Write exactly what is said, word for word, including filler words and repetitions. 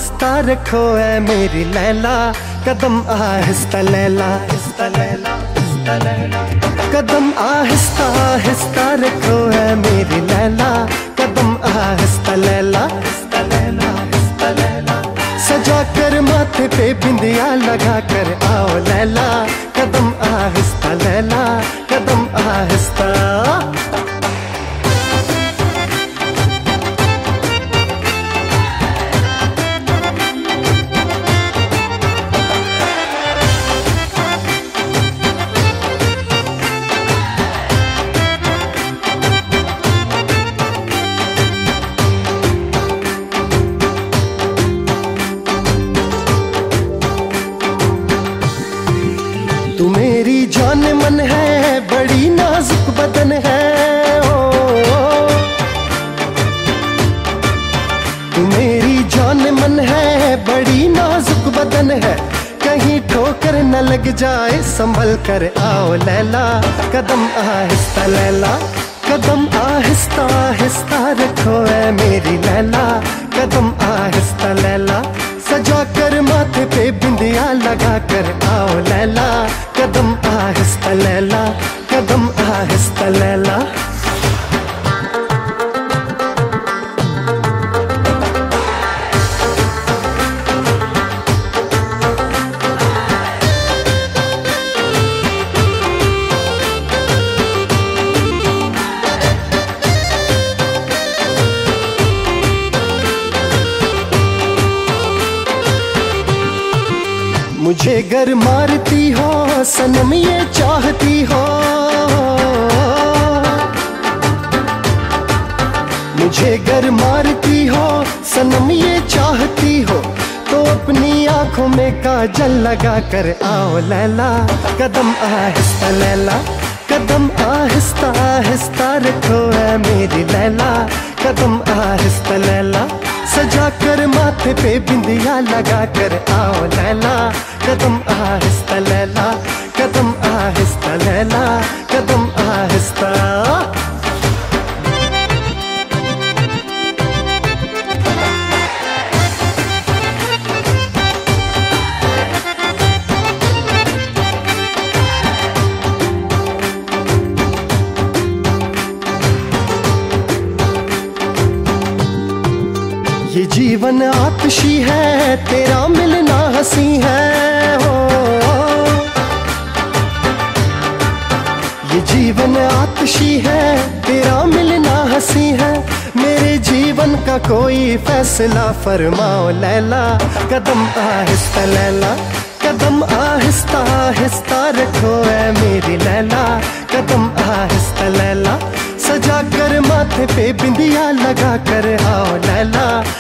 आहिस्ता रखो है मेरी लैला, कदम आहिस्ता लैला, आहिस्ता लैला, आहिस्ता लैला। कदम आहिस्ता आहिस्ता रखो है मेरी लैला, कदम आहिस्ता लैला, आहिस्ता लैला, आहिस्ता लैला। सजा कर माथे पे बिंदिया लगा कर आओ लैला, कदम आहिस्ता लैला, कदम आहिस्ता। तू मेरी जान मन है, बड़ी नाजुक बदन है ओ, तू मेरी जान मन है, बड़ी नाजुक बदन है। कहीं ठोकर न लग जाए संभल कर आओ लैला, कदम आहिस्ता लैला, कदम आहिस्ता आहिस्ता रखो है मेरी लैला, कदम आहिस्ता लैला। सजा कर माथे पे बिंदिया लगा कर आओ लैला, कदम आहिस्ता लैला, कदम आहिस्ता लैला। मुझे गर मारती हो सनम ये चाहती हो, मुझे गर मारती हो सनम ये चाहती हो, तो अपनी आंखों में काजल लगा कर आओ लैला, कदम आहिस्ता लैला, कदम आहिस्ता आहिस्ता रखो है मेरी लैला, कदम आहिस्ता लैला। सजा कर माथे पे बिंदिया लगा कर आओ लैला, कदम आहिस्ता लैला, कदम आहिस्ता लैला, कदम आहिस्ता। ये जीवन आतिशी है, तेरा मिलना हंसी है हो, ये जीवन आतिशी है, तेरा मिलना हंसी है। मेरे जीवन का कोई फैसला फरमाओ लैला, कदम आहिस्ता लैला, कदम आहिस्ता आहिस्ता रखो है मेरी लैला, कदम आहिस्ता लैला। सजा कर माथे पे बिंदिया लगा कर आओ लैला,